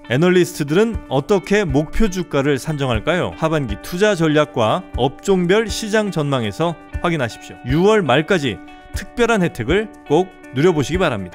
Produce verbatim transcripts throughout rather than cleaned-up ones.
애널리스트들은 어떻게 목표 주가를 산정할까요? 하반기 투자 전략과 업종별 시장 전망에서 확인하십시오. 유월 말까지 특별한 혜택을 꼭 누려보시기 바랍니다.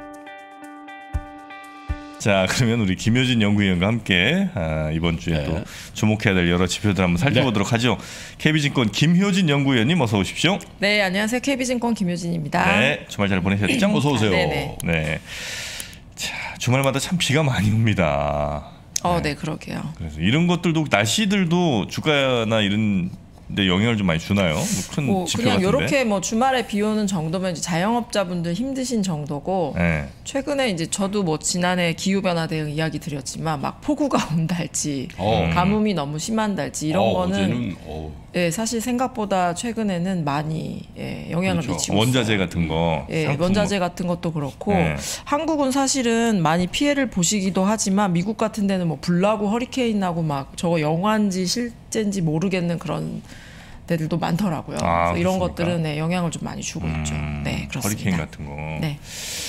자, 그러면 우리 김효진 연구위원과 함께 아, 이번 주에 네. 또 주목해야 될 여러 지표들 한번 살펴보도록 네. 하죠. 케이비증권 김효진 연구위원님 어서 오십시오. 네, 안녕하세요. 케이비증권 김효진입니다. 네, 주말 잘 보내셨죠? 어서 오세요. 네네. 네, 자, 주말마다 참 비가 많이 옵니다. 어, 네, 네 그러게요. 그래서 이런 것들도 날씨들도 주가나 이런 데 영향을 좀 많이 주나요? 뭐 큰 뭐 지표 그냥 같은데? 이렇게 뭐 주말에 비 오는 정도면 이제 자영업자분들 힘드신 정도고 네. 최근에 이제 저도 뭐 지난해 기후 변화 대응 이야기 드렸지만 막 폭우가 온달지 어. 가뭄이 너무 심한달지 이런 어, 거는 어제는, 어. 예, 사실 생각보다 최근에는 많이 예, 영향을 그렇죠. 미치고 원자재 있어요. 같은 거, 예, 상품 원자재 뭐. 같은 것도 그렇고 네. 한국은 사실은 많이 피해를 보시기도 하지만 미국 같은 데는 뭐 불 나고 허리케인 나고 막 저거 영화인지 실제인지 모르겠는 그런 데들도 많더라고요. 아, 그래서 이런 그렇습니까? 것들은 네, 영향을 좀 많이 주고 음, 있죠. 네, 그렇습니다. 허리케인 같은 거. 네.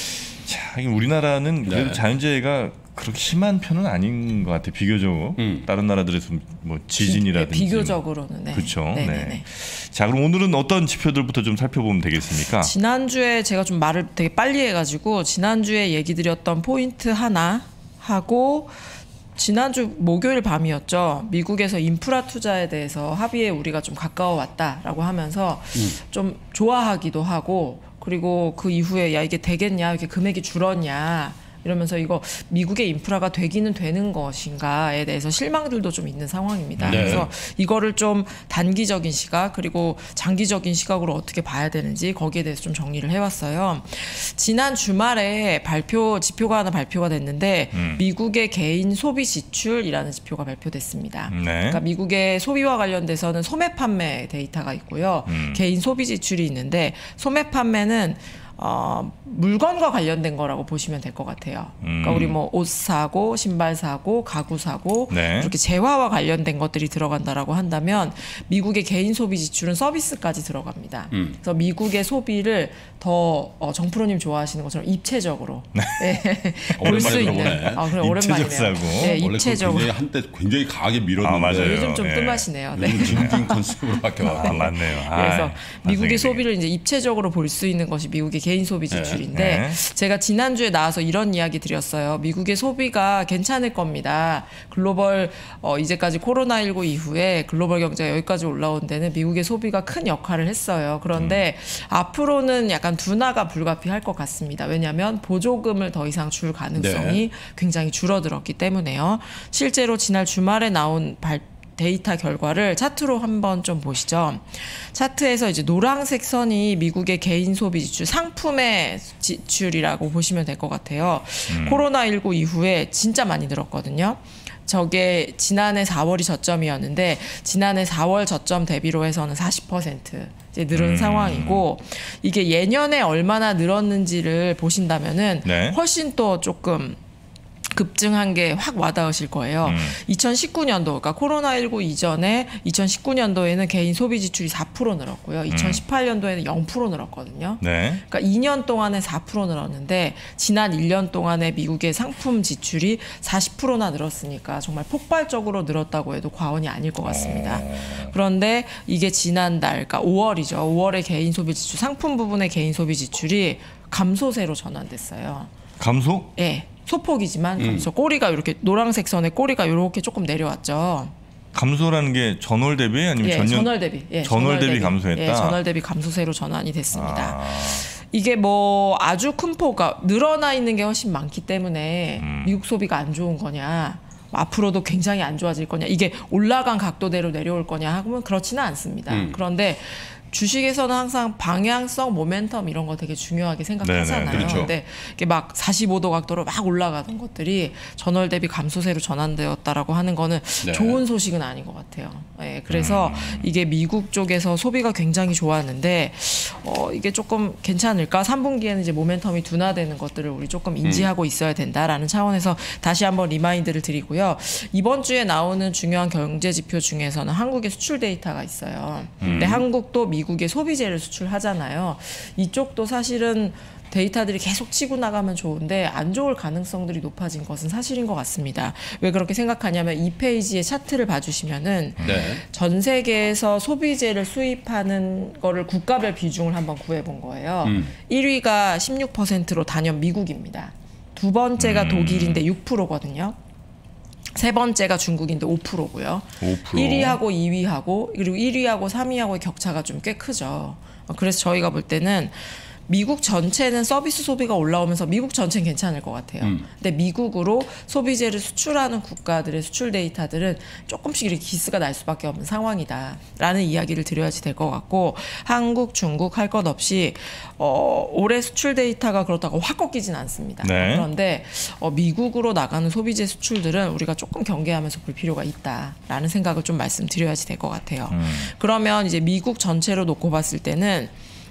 자, 우리나라는 그래도 네. 자연재해가 그렇게 심한 편은 아닌 것 같아요. 비교적 음. 다른 나라들에서 뭐 지진이라든지 비, 비교적으로는 네. 그렇죠. 네, 네. 네, 네. 자, 그럼 오늘은 어떤 지표들부터 좀 살펴보면 되겠습니까? 지난주에 제가 좀 말을 되게 빨리 해가지고 지난주에 얘기 드렸던 포인트 하나 하고 지난주 목요일 밤이었죠. 미국에서 인프라 투자에 대해서 합의에 우리가 좀 가까워 왔다라고 하면서 음. 좀 좋아하기도 하고 그리고 그 이후에 야 이게 되겠냐 이렇게 금액이 줄었냐 이러면서 이거 미국의 인프라가 되기는 되는 것인가에 대해서 실망들도 좀 있는 상황입니다. 네. 그래서 이거를 좀 단기적인 시각 그리고 장기적인 시각으로 어떻게 봐야 되는지 거기에 대해서 좀 정리를 해왔어요. 지난 주말에 발표 지표가 하나 발표가 됐는데 음. 미국의 개인 소비 지출이라는 지표가 발표됐습니다. 네. 그러니까 미국의 소비와 관련돼서는 소매 판매 데이터가 있고요. 음. 개인 소비 지출이 있는데 소매 판매는 어, 물건과 관련된 거라고 보시면 될 것 같아요. 그러니까 음. 우리 뭐 옷 사고, 신발 사고, 가구 사고 네. 이렇게 재화와 관련된 것들이 들어간다라고 한다면 미국의 개인 소비 지출은 서비스까지 들어갑니다. 음. 그래서 미국의 소비를 더 어, 정프로님 좋아하시는 것처럼 입체적으로 네. 볼 수 오랜만에 있는. 들어보네. 아, 그래 입체적 오랜만이네요. 사고. 네, 원래 입체적으로. 굉장히 한때 굉장히 강하게 밀었는데 아, 맞아요. 요즘 좀 예. 뜸하시네요. 네. 요즘 진진 컨셉으로 바뀌어가지고 아, 맞네요. 그래서 아, 미국의 반성이 소비를 이제 입체적으로 볼 수 있는 것이 미국의 개인 소비 지출인데 네. 제가 지난주에 나와서 이런 이야기 드렸어요. 미국의 소비가 괜찮을 겁니다. 글로벌 어, 이제까지 코로나십구 이후에 글로벌 경제가 여기까지 올라온 데는 미국의 소비가 큰 역할을 했어요. 그런데 음. 앞으로는 약간 둔화가 불가피할 것 같습니다. 왜냐하면 보조금을 더 이상 줄 가능성이 네. 굉장히 줄어들었기 때문에요. 실제로 지난 주말에 나온 발 데이터 결과를 차트로 한번 좀 보시죠. 차트에서 이제 노란색 선이 미국의 개인 소비 지출, 상품의 지출이라고 보시면 될 것 같아요. 음. 코로나십구 이후에 진짜 많이 늘었거든요. 저게 지난해 사월이 저점이었는데 지난해 사월 저점 대비로 해서는 사십 퍼센트 이제 늘은 음. 상황이고 이게 예년에 얼마나 늘었는지를 보신다면은 네. 훨씬 또 조금 급증한 게 확 와닿으실 거예요. 음. 이천십구 년도, 그러니까 코로나십구 이전에 이천십구 년도에는 개인 소비 지출이 사 퍼센트 늘었고요. 이천십팔 년도에는 영 퍼센트 늘었거든요. 네. 그러니까 이 년 동안에 사 퍼센트 늘었는데 지난 일 년 동안에 미국의 상품 지출이 사십 퍼센트나 늘었으니까 정말 폭발적으로 늘었다고 해도 과언이 아닐 것 같습니다. 오. 그런데 이게 지난달, 그러니까 오월이죠. 오월에 개인 소비 지출, 상품 부분의 개인 소비 지출이 감소세로 전환됐어요. 감소? 네. 소폭이지만 감소. 음. 꼬리가 이렇게 노란색 선에 꼬리가 이렇게 조금 내려왔죠. 감소라는 게 전월 대비 아니면 예, 전년 전월 대비 예, 전월 대비 감소했다. 예, 전월 대비 감소세로 전환이 됐습니다. 아. 이게 뭐 아주 큰 폭가 늘어나 있는 게 훨씬 많기 때문에 음. 미국 소비가 안 좋은 거냐, 앞으로도 굉장히 안 좋아질 거냐, 이게 올라간 각도대로 내려올 거냐 하면 그렇지는 않습니다. 음. 그런데 주식에서는 항상 방향성, 모멘텀 이런 거 되게 중요하게 생각하잖아요. 그렇죠. 근데 이게 막 사십오 도 각도로 막 올라가던 것들이 전월 대비 감소세로 전환되었다라고 하는 거는 네. 좋은 소식은 아닌 것 같아요. 네, 그래서 음. 이게 미국 쪽에서 소비가 굉장히 좋았는데 어, 이게 조금 괜찮을까? 삼 분기에는 이제 모멘텀이 둔화되는 것들을 우리 조금 인지하고 음. 있어야 된다라는 차원에서 다시 한번 리마인드를 드리고요. 이번 주에 나오는 중요한 경제 지표 중에서는 한국의 수출 데이터가 있어요. 음. 근데 한국도 미 미국에 소비재를 수출하잖아요. 이쪽도 사실은 데이터들이 계속 치고 나가면 좋은데 안 좋을 가능성들이 높아진 것은 사실인 것 같습니다. 왜 그렇게 생각하냐면 이 페이지의 차트를 봐주시면은 네. 전 세계에서 소비재를 수입하는 거를 국가별 비중을 한번 구해본 거예요. 음. 일 위가 십육 퍼센트로 단연 미국입니다. 두 번째가 음. 독일인데 육 퍼센트거든요. 세 번째가 중국인데 오 퍼센트고요. 오 퍼센트. 일 위하고 이 위하고 그리고 일 위하고 삼 위하고의 격차가 좀 꽤 크죠. 그래서 저희가 볼 때는 미국 전체는 서비스 소비가 올라오면서 미국 전체는 괜찮을 것 같아요. 음. 근데 미국으로 소비재를 수출하는 국가들의 수출 데이터들은 조금씩 이렇게 기스가 날 수밖에 없는 상황이다라는 이야기를 드려야지 될 것 같고 한국, 중국 할 것 없이 어, 올해 수출 데이터가 그렇다고 확 꺾이진 않습니다. 네. 그런데 어, 미국으로 나가는 소비재 수출들은 우리가 조금 경계하면서 볼 필요가 있다라는 생각을 좀 말씀드려야지 될 것 같아요. 음. 그러면 이제 미국 전체로 놓고 봤을 때는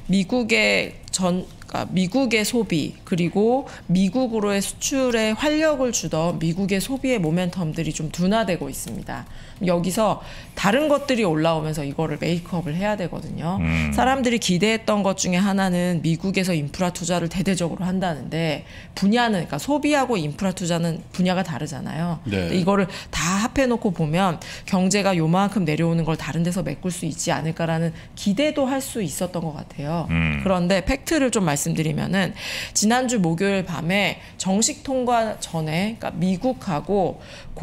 미국의 전 그러니까 미국의 소비 그리고 미국으로의 수출에 활력을 주던 미국의 소비의 모멘텀들이 좀 둔화되고 있습니다. 여기서 다른 것들이 올라오면서 이거를 메이크업을 해야 되거든요. 음. 사람들이 기대했던 것 중에 하나는 미국에서 인프라 투자를 대대적으로 한다는데 분야는 그러니까 소비하고 인프라 투자는 분야가 다르잖아요. 네. 근데 이거를 다 합해놓고 보면 경제가 요만큼 내려오는 걸 다른 데서 메꿀 수 있지 않을까라는 기대도 할 수 있었던 것 같아요. 음. 그런데 팩트를 좀 말씀드리면은 지난주 목요일 밤에 정식 통과 전에 그러니까 미국하고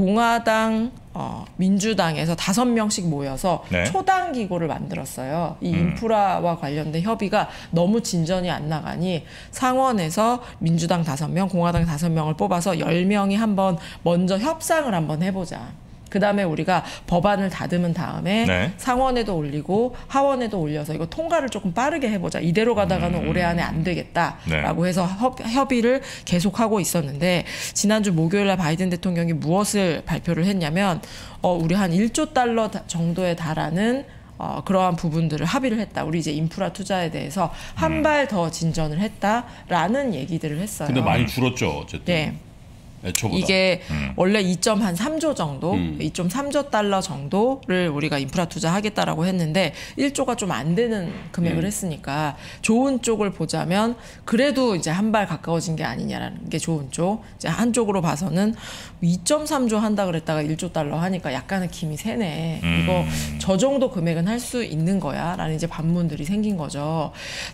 공화당 어, 민주당에서 다섯 명씩 모여서 네. 초당 기구를 만들었어요. 이 음. 인프라와 관련된 협의가 너무 진전이 안 나가니 상원에서 민주당 다섯 명, 공화당 다섯 명을 뽑아서 열 명이 한번 먼저 협상을 한번 해보자. 그 다음에 우리가 법안을 다듬은 다음에 네. 상원에도 올리고 하원에도 올려서 이거 통과를 조금 빠르게 해보자. 이대로 가다가는 음. 올해 안에 안 되겠다라고 네. 해서 협, 협의를 계속하고 있었는데 지난주 목요일 날 바이든 대통령이 무엇을 발표를 했냐면 어, 우리 한 일조 달러 정도에 달하는 어, 그러한 부분들을 합의를 했다. 우리 이제 인프라 투자에 대해서 한 발 더 진전을 했다라는 얘기들을 했어요. 근데 많이 줄었죠, 어쨌든. 네. 애초보다. 이게 음. 원래 이 점 삼조 정도, 음. 이 점 삼조 달러 정도를 우리가 인프라 투자하겠다라고 했는데 일조가 좀 안 되는 금액을 음. 했으니까 좋은 쪽을 보자면 그래도 이제 한 발 가까워진 게 아니냐라는 게 좋은 쪽. 이제 한쪽으로 봐서는 이 점 삼조 한다 그랬다가 일조 달러 하니까 약간은 김이 새네. 음. 이거 저 정도 금액은 할 수 있는 거야라는 이제 반문들이 생긴 거죠.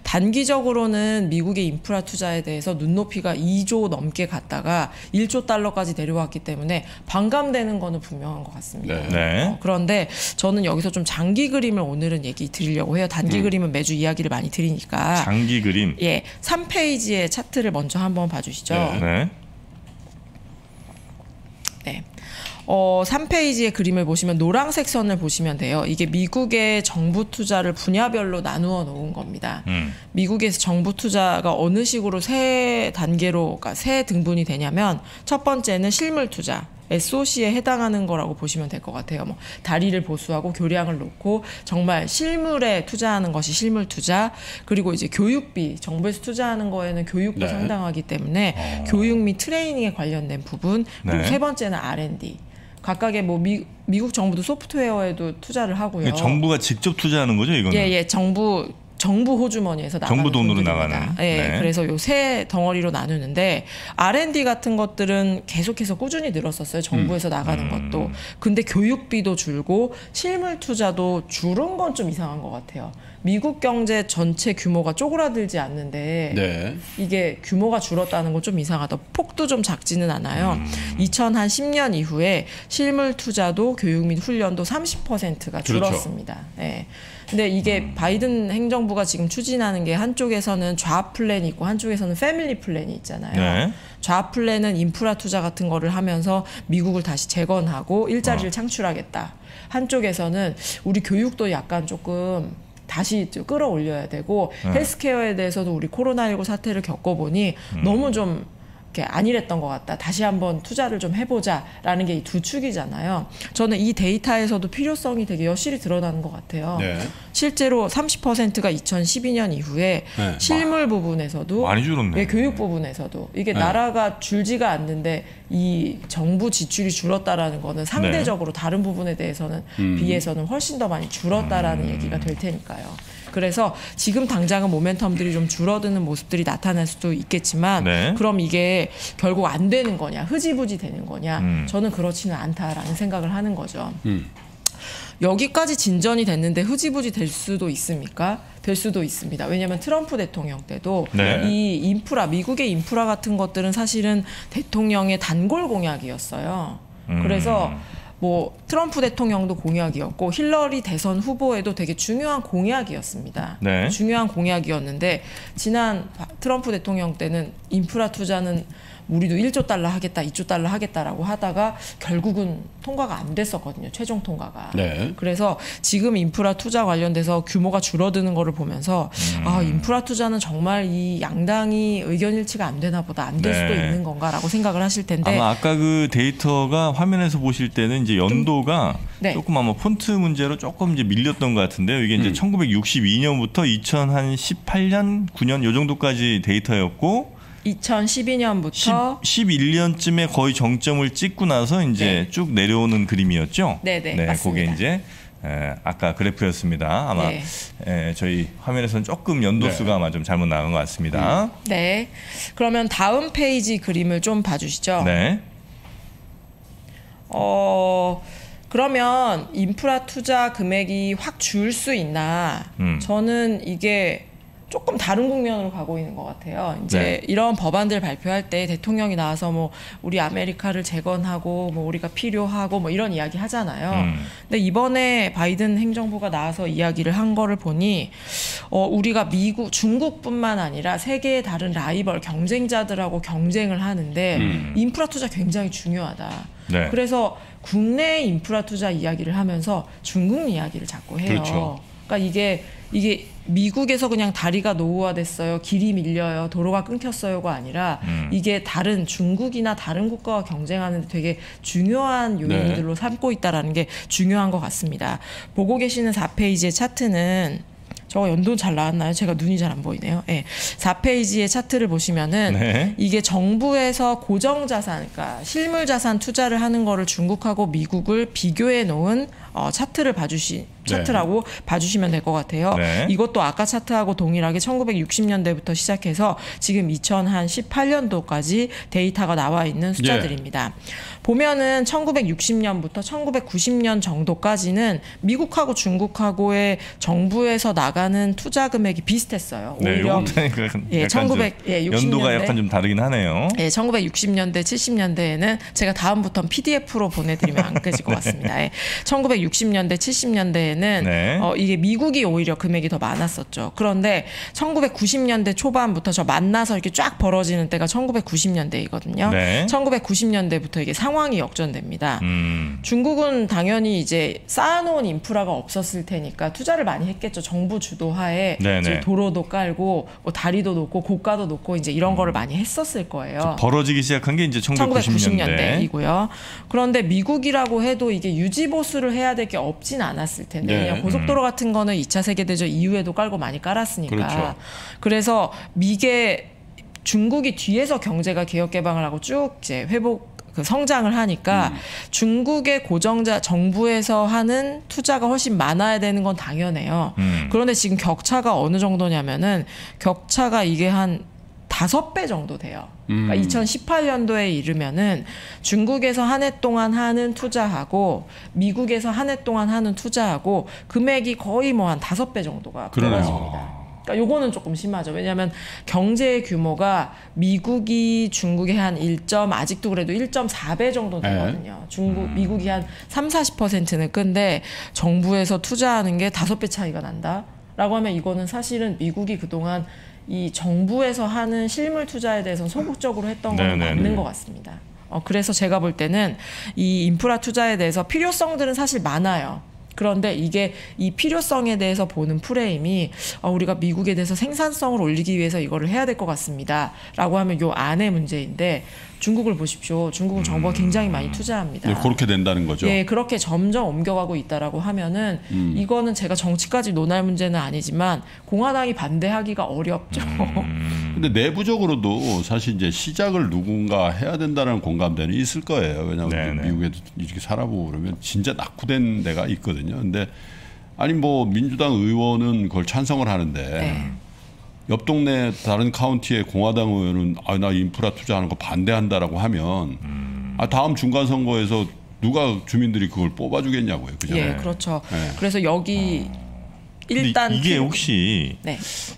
단기적으로는 미국의 인프라 투자에 대해서 눈높이가 이조 넘게 갔다가 일조 달러까지 내려왔기 때문에 반감되는 거는 분명한 것 같습니다. 네. 네. 어, 그런데 저는 여기서 좀 장기 그림을 오늘은 얘기 드리려고 해요. 단기 음. 그림은 매주 이야기를 많이 드리니까. 장기 그림. 예, 삼 페이지의 차트를 먼저 한번 봐주시죠. 네. 네. 네. 어, 삼 페이지의 그림을 보시면 노란색 선을 보시면 돼요. 이게 미국의 정부 투자를 분야별로 나누어 놓은 겁니다. 음. 미국에서 정부 투자가 어느 식으로 세 단계로, 그러니까 세 등분이 되냐면 첫 번째는 실물 투자. 에스오씨에 해당하는 거라고 보시면 될 것 같아요. 뭐 다리를 보수하고 교량을 놓고 정말 실물에 투자하는 것이 실물 투자. 그리고 이제 교육비, 정부에서 투자하는 거에는 교육도 네. 상당하기 때문에 어. 교육 및 트레이닝에 관련된 부분. 그리고 네. 세 번째는 알 앤 디. 각각의 뭐 미, 미국 정부도 소프트웨어에도 투자를 하고요. 이게 정부가 직접 투자하는 거죠, 이거는? 예, 예, 정부 정부 호주머니에서 나가는 정부 돈으로 분들입니다. 나가는. 예, 네. 그래서 요 세 덩어리로 나누는데 알 앤 디 같은 것들은 계속해서 꾸준히 늘었었어요. 정부에서 나가는 음. 것도. 근데 교육비도 줄고 실물 투자도 줄은 건 좀 이상한 것 같아요. 미국 경제 전체 규모가 쪼그라들지 않는데 네. 이게 규모가 줄었다는 건 좀 이상하다. 폭도 좀 작지는 않아요. 음. 이천십 년 이후에 실물 투자도 교육 및 훈련도 삼십 퍼센트가 그렇죠. 줄었습니다. 예. 근데 이게 음. 바이든 행정부가 지금 추진하는 게 한쪽에서는 좌 플랜이 있고 한쪽에서는 패밀리 플랜이 있잖아요. 네. 좌 플랜은 인프라 투자 같은 거를 하면서 미국을 다시 재건하고 일자리를 어. 창출하겠다. 한쪽에서는 우리 교육도 약간 조금 다시 좀 끌어올려야 되고 네. 헬스케어에 대해서도 우리 코로나십구 사태를 겪어보니 음. 너무 좀 이렇게 안일했던 것 같다. 다시 한번 투자를 좀 해보자라는 게 이 두 축이잖아요. 저는 이 데이터에서도 필요성이 되게 여실히 드러나는 것 같아요. 네. 실제로 삼십 퍼센트가 이천십이 년 이후에 네. 실물 부분에서도 많이 줄었네. 예, 교육 부분에서도 이게 네. 나라가 줄지가 않는데 이 정부 지출이 줄었다라는 거는 상대적으로 다른 부분에 대해서는 음. 비해서는 훨씬 더 많이 줄었다라는 음. 얘기가 될 테니까요. 그래서 지금 당장은 모멘텀들이 좀 줄어드는 모습들이 나타날 수도 있겠지만 네. 그럼 이게 결국 안 되는 거냐, 흐지부지 되는 거냐? 음. 저는 그렇지는 않다라는 생각을 하는 거죠. 음. 여기까지 진전이 됐는데 흐지부지 될 수도 있습니까? 될 수도 있습니다. 왜냐하면 트럼프 대통령 때도 네. 이 인프라, 미국의 인프라 같은 것들은 사실은 대통령의 단골 공약이었어요. 음. 그래서 뭐 트럼프 대통령도 공약이었고 힐러리 대선 후보에도 되게 중요한 공약이었습니다. 네. 중요한 공약이었는데 지난 트럼프 대통령 때는 인프라 투자는 우리도 일조 달러 하겠다, 이조 달러 하겠다라고 하다가 결국은 통과가 안 됐었거든요. 최종 통과가. 네. 그래서 지금 인프라 투자 관련돼서 규모가 줄어드는 거를 보면서 음. 아, 인프라 투자는 정말 이 양당이 의견 일치가 안 되나 보다, 안 될 네. 수도 있는 건가라고 생각을 하실 텐데 아마 아까 그 데이터가 화면에서 보실 때는 이제 연도가 네. 조금 아마 폰트 문제로 조금 이제 밀렸던 것 같은데요. 이게 이제 음. 천구백육십이 년부터 이천십팔 년, 구 년 요 정도까지 데이터였고 이천십이 년부터 십일 년쯤에 거의 정점을 찍고 나서 이제 네. 쭉 내려오는 그림이었죠. 네네, 네, 맞습니다. 그게 이제 에, 아까 그래프였습니다. 아마 네. 에, 저희 화면에서는 조금 연도수가 네. 아마 좀 잘못 나간 것 같습니다. 네. 그러면 다음 페이지 그림을 좀 봐주시죠. 네. 어 그러면 인프라 투자 금액이 확 줄 수 있나? 음. 저는 이게 조금 다른 국면으로 가고 있는 것 같아요. 이제 네. 이런 법안들 발표할 때 대통령이 나와서 뭐 우리 아메리카를 재건하고 뭐 우리가 필요하고 뭐 이런 이야기 하잖아요. 음. 근데 이번에 바이든 행정부가 나와서 이야기를 한 거를 보니 어 우리가 미국, 중국뿐만 아니라 세계의 다른 라이벌 경쟁자들하고 경쟁을 하는데 음. 인프라 투자 굉장히 중요하다. 네. 그래서 국내 인프라 투자 이야기를 하면서 중국 이야기를 자꾸 해요. 그렇죠. 그러니까 이게 이게 미국에서 그냥 다리가 노후화됐어요, 길이 밀려요, 도로가 끊겼어요가 아니라 음. 이게 다른 중국이나 다른 국가와 경쟁하는데 되게 중요한 요인들로 삼고 있다라는 게 중요한 것 같습니다. 보고 계시는 사 페이지의 차트는 저거 연도 잘 나왔나요? 제가 눈이 잘 안 보이네요. 네. 사 페이지의 차트를 보시면은 네. 이게 정부에서 고정자산, 그러니까 실물자산 투자를 하는 거를 중국하고 미국을 비교해 놓은 어, 차트를 봐주시 차트라고 네. 봐주시면 될 것 같아요. 네. 이것도 아까 차트하고 동일하게 천구백육십 년대부터 시작해서 지금 이천십팔 년도까지 데이터가 나와 있는 숫자들입니다. 네. 보면은 천구백육십 년부터 천구백구십 년 정도까지는 미국하고 중국하고의 정부에서 나가는 투자 금액이 비슷했어요. 네, 오히려 예, 천구백육십 년대 연도가 약간 좀 다르긴 하네요. 예, 천구백육십 년대, 칠십 년대에는 제가 다음부터는 피디에프로 보내드리면 안 깨질 것 같습니다. 예, 천구백육십 년대, 칠십 년대에는 네. 어, 이게 미국이 오히려 금액이 더 많았었죠. 그런데 천구백구십 년대 초반부터 저 만나서 이렇게 쫙 벌어지는 때가 천구백구십 년대이거든요. 네. 천구백구십 년대부터 이게 상황이 역전됩니다. 음. 중국은 당연히 이제 쌓아놓은 인프라가 없었을 테니까 투자를 많이 했겠죠. 정부 주도하에 이제 도로도 깔고 뭐 다리도 놓고 고가도 놓고 이제 이런 거를 많이 했었을 거예요. 벌어지기 시작한 게 이제 천구백구십 년대. 이고요. 그런데 미국이라고 해도 이게 유지 보수를 해야 될 게 없진 않았을 텐데 네. 그냥 고속도로 같은 거는 이 차 세계대전 이후에도 깔고 많이 깔았으니까. 그렇죠. 그래서 미게 중국이 뒤에서 경제가 개혁 개방을 하고 쭉 이제 회복 그 성장을 하니까 음. 중국의 고정자 정부에서 하는 투자가 훨씬 많아야 되는 건 당연해요. 음. 그런데 지금 격차가 어느 정도냐면은 격차가 이게 한 다섯 배 정도 돼요. 그러니까 음. 이천십팔 년도에 이르면은 중국에서 한 해 동안 하는 투자하고 미국에서 한 해 동안 하는 투자하고 금액이 거의 뭐 한 다섯 배 정도가 벌어집니다. 그러니까 요거는 조금 심하죠. 왜냐하면 경제 규모가 미국이 중국의 한 일. 아직도 그래도 일 점 사 배 정도 되거든요. 네. 중국 음. 미국이 한 삼, 사십 퍼센트는 큰데 정부에서 투자하는 게 다섯 배 차이가 난다라고 하면 이거는 사실은 미국이 그동안 이 정부에서 하는 실물 투자에 대해서 소극적으로 했던 건 맞는 것 같습니다. 어, 그래서 제가 볼 때는 이 인프라 투자에 대해서 필요성들은 사실 많아요. 그런데 이게 이 필요성에 대해서 보는 프레임이 어, 우리가 미국에 대해서 생산성을 올리기 위해서 이거를 해야 될 것 같습니다. 라고 하면 요 안의 문제인데 중국을 보십시오. 중국은 정부가 굉장히 많이 투자합니다. 네, 그렇게 된다는 거죠. 예, 그렇게 점점 옮겨가고 있다라고 하면은 음. 이거는 제가 정치까지 논할 문제는 아니지만 공화당이 반대하기가 어렵죠. 음. 근데 내부적으로도 사실 이제 시작을 누군가 해야 된다는 공감대는 있을 거예요. 왜냐하면 미국에도 이렇게 살아보고 그러면 진짜 낙후된 데가 있거든요. 근데 아니 뭐 민주당 의원은 그걸 찬성을 하는데 네. 옆 동네 다른 카운티의 공화당 의원은 아, 나 인프라 투자하는 거 반대한다라고 하면 음. 아, 다음 중간 선거에서 누가 주민들이 그걸 뽑아주겠냐고요. 그죠? 예, 그렇죠. 네. 그래서 여기 근데 일단 이게 그- 혹시 네.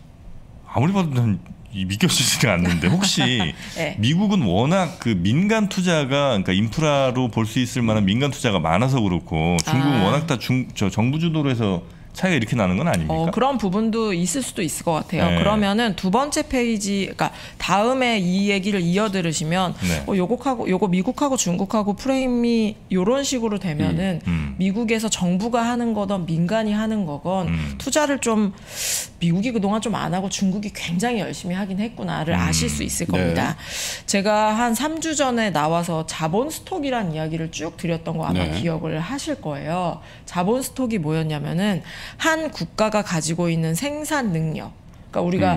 아무리 봐도 난 이- 믿겨지지가 않는데 혹시 네. 미국은 워낙 그 민간 투자가 그러니까 인프라로 볼 수 있을 만한 민간 투자가 많아서 그렇고 중국은 아. 워낙 다 중 저 정부 주도로 해서 차이가 이렇게 나는 건 아닙니까? 어, 그런 부분도 있을 수도 있을 것 같아요. 네. 그러면은 두 번째 페이지, 그러니까 다음에 이 얘기를 이어 들으시면 네. 어, 요곡하고 요거 미국하고 중국하고 프레임이 요런 식으로 되면은 음. 미국에서 정부가 하는 거든 민간이 하는 거건 음. 투자를 좀 미국이 그동안 좀 안 하고 중국이 굉장히 열심히 하긴 했구나를 음. 아실 수 있을 네. 겁니다. 제가 한 삼 주 전에 나와서 자본 스톡이라는 이야기를 쭉 드렸던 거 아마 네. 기억을 하실 거예요. 자본 스톡이 뭐였냐면은 한 국가가 가지고 있는 생산 능력. 그러니까 우리가 음.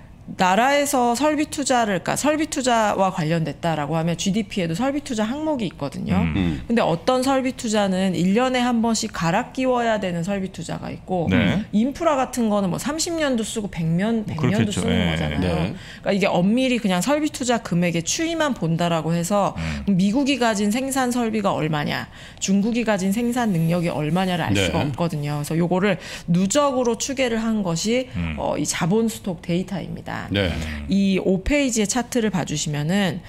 나라에서 설비 투자를, 그러니까 설비 투자와 관련됐다라고 하면 지디피에도 설비 투자 항목이 있거든요. 음. 근데 어떤 설비 투자는 일 년에 한 번씩 갈아 끼워야 되는 설비 투자가 있고 네. 인프라 같은 거는 뭐 삼십 년도 쓰고 백 년, 백 년도 그렇겠죠. 쓰는 예. 거잖아요. 네. 그러니까 이게 엄밀히 그냥 설비 투자 금액의 추이만 본다라고 해서 미국이 가진 생산 설비가 얼마냐, 중국이 가진 생산 능력이 얼마냐를 알 네. 수가 없거든요. 그래서 요거를 누적으로 추계를 한 것이 음. 어, 이 자본 스톡 데이터입니다. 네. 이 오 페이지의 차트를 봐주시면은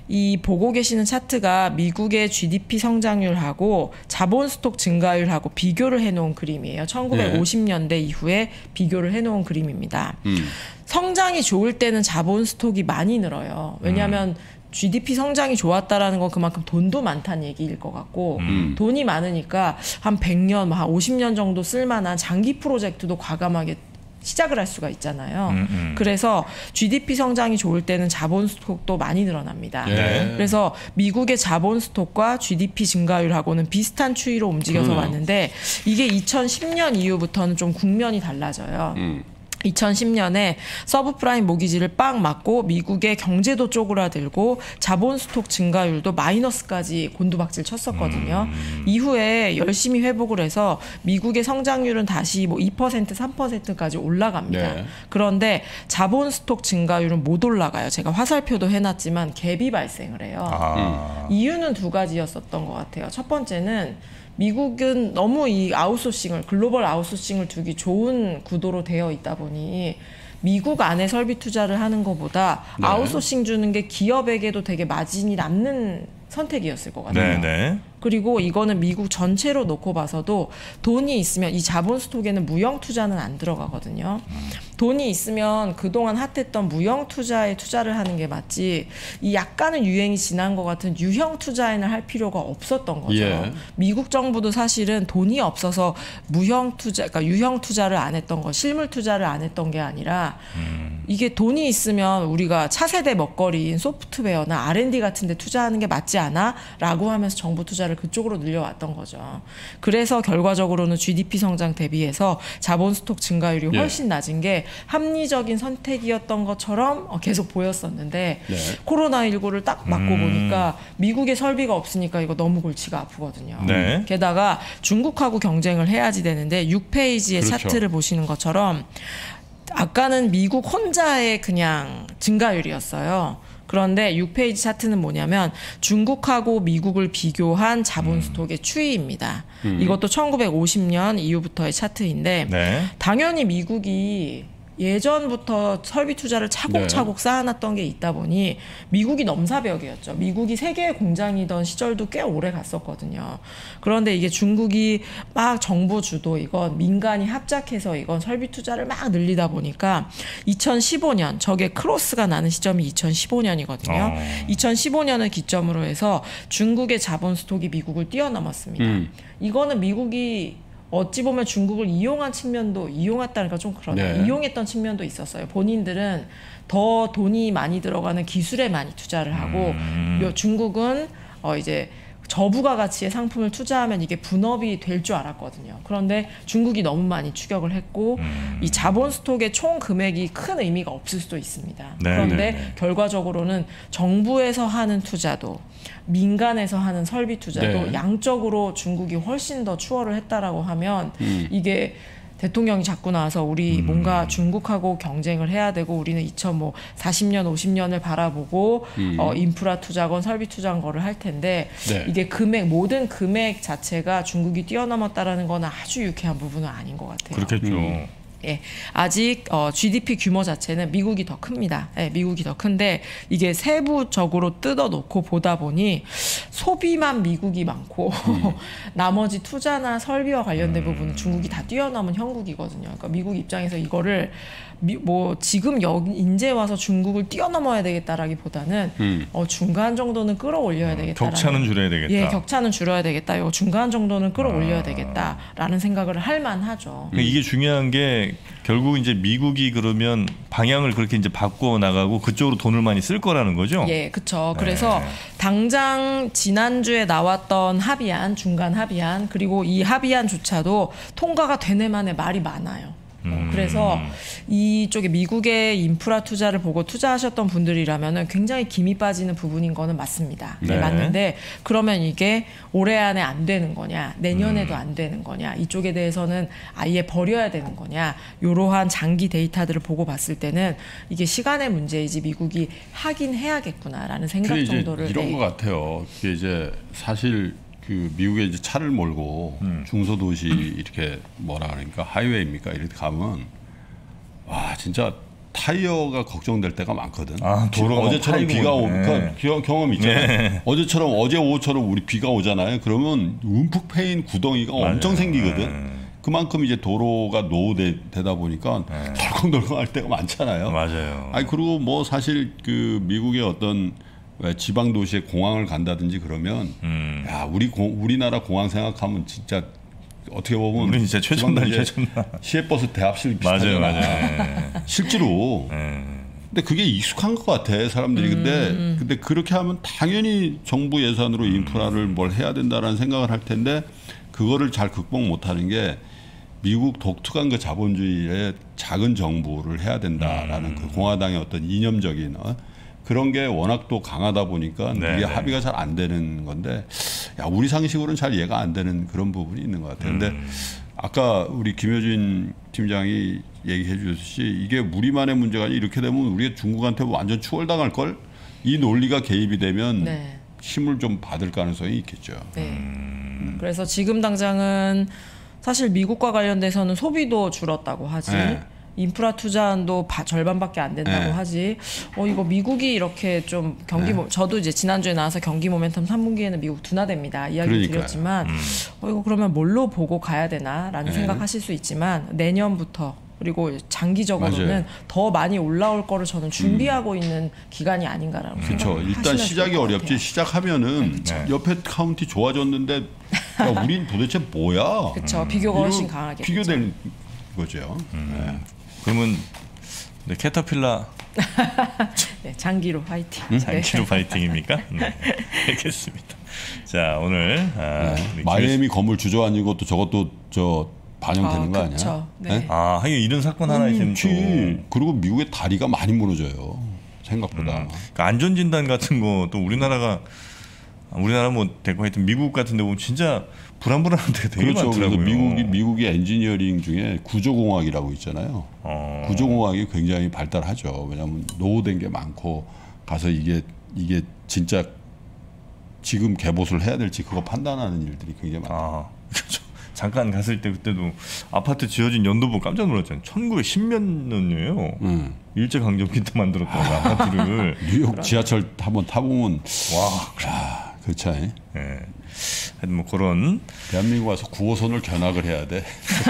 이 보고 계시는 차트가 미국의 지디피 성장률하고 자본 스톡 증가율하고 비교를 해놓은 그림이에요. 천구백오십 년대 이후에 비교를 해놓은 그림입니다. 음. 성장이 좋을 때는 자본 스톡이 많이 늘어요. 왜냐하면 지디피 성장이 좋았다라는 건 그만큼 돈도 많다는 얘기일 것 같고 음. 돈이 많으니까 한 백 년, 한 오십 년 정도 쓸만한 장기 프로젝트도 과감하게 시작을 할 수가 있잖아요. 음, 음. 그래서 지디피 성장이 좋을 때는 자본 스톡도 많이 늘어납니다. 네. 그래서 미국의 자본 스톡과 지디피 증가율하고는 비슷한 추이로 움직여서 그러네요. 왔는데 이게 이천십 년 이후부터는 좀 국면이 달라져요. 음. 이천십 년에 서브프라임 모기지를 빵 맞고 미국의 경제도 쪼그라들고 자본 스톡 증가율도 마이너스까지 곤두박질 쳤었거든요. 음. 이후에 열심히 회복을 해서 미국의 성장률은 다시 뭐 이 퍼센트, 삼 퍼센트까지 올라갑니다. 네. 그런데 자본 스톡 증가율은 못 올라가요. 제가 화살표도 해놨지만 갭이 발생을 해요. 아. 이유는 두 가지였었던 것 같아요. 첫 번째는 미국은 너무 이 아웃소싱을, 글로벌 아웃소싱을 두기 좋은 구도로 되어 있다 보니 미국 안에 설비 투자를 하는 것보다 네. 아웃소싱 주는 게 기업에게도 되게 마진이 남는 선택이었을 것 같아요. 네네. 그리고 이거는 미국 전체로 놓고 봐서도 돈이 있으면 이 자본 스톡에는 무형 투자는 안 들어가거든요. 돈이 있으면 그동안 핫했던 무형 투자에 투자를 하는 게 맞지 이 약간은 유행이 지난 것 같은 유형 투자에는 할 필요가 없었던 거죠. 예. 미국 정부도 사실은 돈이 없어서 무형 투자, 그러니까 유형 투자를 안 했던 거, 실물 투자를 안 했던 게 아니라 음. 이게 돈이 있으면 우리가 차세대 먹거리인 소프트웨어나 알 앤 디 같은 데 투자하는 게 맞지 않아? 라고 하면서 정부 투자를 그쪽으로 늘려왔던 거죠. 그래서 결과적으로는 지디피 성장 대비해서 자본 스톡 증가율이 예. 훨씬 낮은 게 합리적인 선택이었던 것처럼 계속 보였었는데 네. 코로나십구를 딱 맞고 음. 보니까 미국에 설비가 없으니까 이거 너무 골치가 아프거든요. 네. 게다가 중국하고 경쟁을 해야지 되는데 육 페이지의 그렇죠. 차트를 보시는 것처럼 아까는 미국 혼자의 그냥 증가율이었어요. 그런데 육 페이지 차트는 뭐냐면 중국하고 미국을 비교한 자본 스톡의 추이입니다. 음. 이것도 천구백오십 년 이후부터의 차트인데 네. 당연히 미국이 예전부터 설비 투자를 차곡차곡 쌓아놨던 게 있다 보니 미국이 넘사벽이었죠. 미국이 세계의 공장이던 시절도 꽤 오래 갔었거든요. 그런데 이게 중국이 막 정부 주도 이건 민간이 합작해서 이건 설비 투자를 막 늘리다 보니까 이천십오 년 저게 크로스가 나는 시점이 이천십오 년이거든요. 어. 이천십오 년을 기점으로 해서 중국의 자본 스톡이 미국을 뛰어넘었습니다. 음. 이거는 미국이 어찌 보면 중국을 이용한 측면도 이용했다니까 좀 그러네. 네. 이용했던 측면도 있었어요. 본인들은 더 돈이 많이 들어가는 기술에 많이 투자를 하고 음. 중국은 어 이제 저부가 가치의 상품을 투자하면 이게 분업이 될 줄 알았거든요. 그런데 중국이 너무 많이 추격을 했고 음. 이 자본 스톡의 총 금액이 큰 의미가 없을 수도 있습니다. 네, 그런데 네, 네. 결과적으로는 정부에서 하는 투자도 민간에서 하는 설비 투자도 네. 양적으로 중국이 훨씬 더 추월을 했다라고 하면 음. 이게 대통령이 자꾸 나와서 우리 음. 뭔가 중국하고 경쟁을 해야 되고 우리는 이천사십 년, 오십 년을 바라보고 음. 어, 인프라 투자건 설비 투자건 거를 할 텐데 네. 이게 금액 모든 금액 자체가 중국이 뛰어넘었다라는 건 아주 유쾌한 부분은 아닌 것 같아요. 그렇겠죠. 음. 예, 아직 어, 지디피 규모 자체는 미국이 더 큽니다. 예, 미국이 더 큰데 이게 세부적으로 뜯어놓고 보다 보니 소비만 미국이 많고 음. 나머지 투자나 설비와 관련된 음. 부분은 중국이 다 뛰어넘은 형국이거든요. 그러니까 미국 입장에서 이거를 미, 뭐 지금 여기 인제 와서 중국을 뛰어넘어야 되겠다라기보다는 음. 어, 중간 정도는 끌어올려야 되겠다. 격차는 줄여야 되겠다. 예, 격차는 줄여야 되겠다. 이거 중간 정도는 끌어올려야 아. 되겠다라는 생각을 할 만하죠. 그러니까 이게 중요한 게 결국 이제 미국이 그러면 방향을 그렇게 이제 바꿔 나가고 그쪽으로 돈을 많이 쓸 거라는 거죠. 예, 그렇죠. 네. 그래서 당장 지난주에 나왔던 합의안, 중간 합의안 그리고 이 합의안조차도 통과가 되네 만에 말이 많아요. 음. 그래서 이쪽에 미국의 인프라 투자를 보고 투자하셨던 분들이라면 굉장히 김이 빠지는 부분인 거는 맞습니다. 네. 네, 맞는데 그러면 이게 올해 안에 안 되는 거냐, 내년에도 음. 안 되는 거냐, 이쪽에 대해서는 아예 버려야 되는 거냐, 이러한 장기 데이터들을 보고 봤을 때는 이게 시간의 문제이지 미국이 하긴 해야겠구나라는 생각 정도를 이런 네. 것 같아요. 이게 이제 사실 그 미국에 이제 차를 몰고 음. 중소도시 이렇게 뭐라 그러니까 하이웨이입니까 이렇게 가면 와 진짜 타이어가 걱정될 때가 많거든. 아, 도로가 어제처럼 비가 오니까 네. 경험 있잖아요. 네. 어제처럼 어제 오후처럼 우리 비가 오잖아요. 그러면 움푹 패인 구덩이가 맞아요. 엄청 생기거든. 네. 그만큼 이제 도로가 노후되다 보니까 네. 덜컹덜컹할 때가 많잖아요. 맞아요. 아니 그리고 뭐 사실 그 미국의 어떤 왜 지방 도시에 공항을 간다든지 그러면 음. 야 우리 공, 우리나라 공항 생각하면 진짜 어떻게 보면 우리 진짜 최첨단 최첨단 시외버스 대합실 비슷하잖아. 맞아요, 맞아요. 실제로. 음. 근데 그게 익숙한 것 같아 사람들이. 근데 음. 근데 그렇게 하면 당연히 정부 예산으로 인프라를 뭘 해야 된다라는 생각을 할 텐데 그거를 잘 극복 못하는 게 미국 독특한 그 자본주의의 작은 정부를 해야 된다라는 음. 그 공화당의 어떤 이념적인 어? 그런 게 워낙 또 강하다 보니까 네, 이게 네. 합의가 잘 안 되는 건데 야 우리 상식으로는 잘 이해가 안 되는 그런 부분이 있는 것 같아요. 근데 음. 아까 우리 김효진 팀장이 얘기해 주셨듯이 이게 우리만의 문제가 아니라 이렇게 되면 우리가 중국한테 완전 추월당할 걸 이 논리가 개입이 되면 네. 힘을 좀 받을 가능성이 있겠죠. 네. 음. 그래서 지금 당장은 사실 미국과 관련돼서는 소비도 줄었다고 하지. 네. 인프라 투자안도 바, 절반밖에 안 된다고 네. 하지. 어 이거 미국이 이렇게 좀 경기 네. 저도 이제 지난주에 나와서 경기 모멘텀 삼 분기에는 미국 둔화됩니다. 이야기 드렸지만 음. 어 이거 그러면 뭘로 보고 가야 되나라는 네. 생각하실 수 있지만 내년부터 그리고 장기적으로는 맞아요. 더 많이 올라올 거를 저는 준비하고 음. 있는 기간이 아닌가라고 생각합니다. 그렇죠. 일단 시작이 어렵지. 시작하면은 네. 옆에 카운티 좋아졌는데 야, 우린 도대체 뭐야? 그렇죠. 음. 비교가 훨씬 강하게 비교되는 거죠. 음. 네. 그러면 네, 캐터필라 네, 장기로 파이팅. 음? 장기로 파이팅입니까? 네, 알겠습니다. 자 오늘 아, 네. 마이애미 건물 주저앉은 것도 저것도 저 반영되는 아, 거 아니야? 네. 네? 아 하긴 이런 사건 하나 있으면 또 그리고 미국의 다리가 많이 무너져요. 생각보다. 음, 그러니까 안전진단 같은 거 또 우리나라가 우리나라 뭐 대고 하여튼 미국 같은 데 보면 진짜 불안불안한 데가 되게 그렇죠. 많더라고요. 그래서 미국이 미국의 엔지니어링 중에 구조공학이라고 있잖아요. 어. 구조공학이 굉장히 발달하죠. 왜냐하면 노후된 게 많고 가서 이게 이게 진짜 지금 개보수를 해야 될지 그거 판단하는 일들이 굉장히 많아요. 아, 그렇죠. 잠깐 갔을 때 그때도 아파트 지어진 연도 보고 깜짝 놀랐잖아요. 천구백십 몇 년이에요. 음. 일제강점기 때 만들었던 그 아파트를. 뉴욕 지하철 한번 타보면 와, 아, 그렇죠. 네. 하여튼 뭐 그런 대한민국 와서 구 호선을 견학을 해야 돼.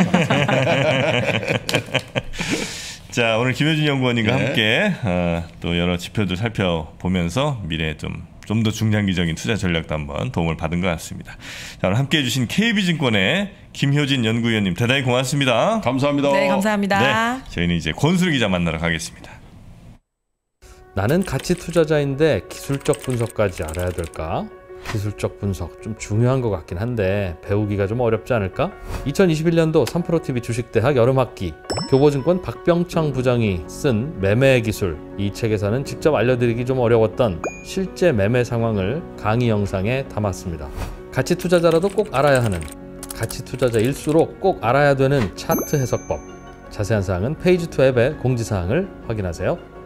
자 오늘 김효진 연구원님과 네. 함께 어, 또 여러 지표들 살펴보면서 미래에 좀 좀 더 중장기적인 투자 전략도 한번 도움을 받은 것 같습니다. 자 오늘 함께해 주신 케이비증권의 김효진 연구위원님 대단히 고맙습니다. 감사합니다. 네 감사합니다. 네, 저희는 이제 권수르 기자 만나러 가겠습니다. 나는 가치 투자자인데 기술적 분석까지 알아야 될까? 기술적 분석 좀 중요한 것 같긴 한데 배우기가 좀 어렵지 않을까? 이천이십일 년도 삼프로티비 주식대학 여름학기 교보증권 박병창 부장이 쓴 매매 기술, 이 책에서는 직접 알려드리기 좀 어려웠던 실제 매매 상황을 강의 영상에 담았습니다. 가치 투자자라도 꼭 알아야 하는, 가치 투자자일수록 꼭 알아야 되는 차트 해석법. 자세한 사항은 페이지 투 앱의 공지사항을 확인하세요.